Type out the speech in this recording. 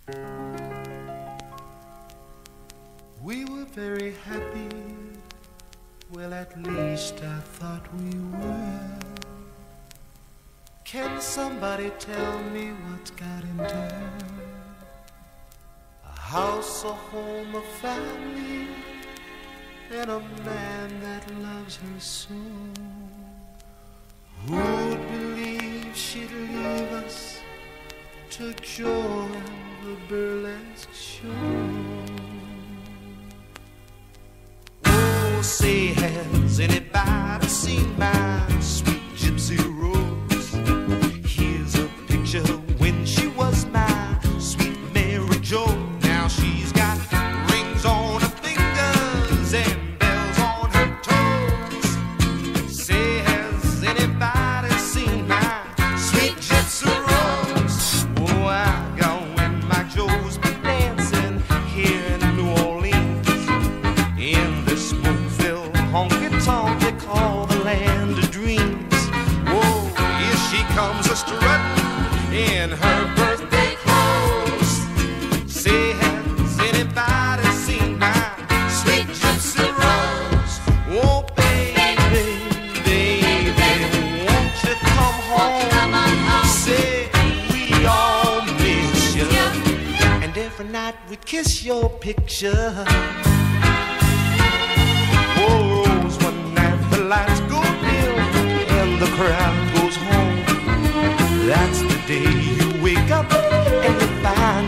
We were very happy, well at least I thought we were. Can somebody tell me what's got into her? A house, a home, a family, and a man that loves her so. Who'd believe she'd leave us to join the burlesque show? Oh, say, has anybody seen my sweet gypsy rose? Here's a picture when she was my sweet Mary Jo. Now she's got rings on her fingers and bells on her toes. Say, has anybody seen my sweet gypsy rose? Oh, I got when my Joe's been dancing here in New Orleans, in this smoke-filled honky-tonk they call the land of dreams. Whoa, here she comes a-strutting in her birthday clothes. Say, has anybody seen my sweet gypsy rose? Oh, baby, baby, won't you come home? Say, we all miss you, and every night we kiss your picture. Oh, Rose, one night the lights go dim and the crowd goes home. That's the day you wake up and you find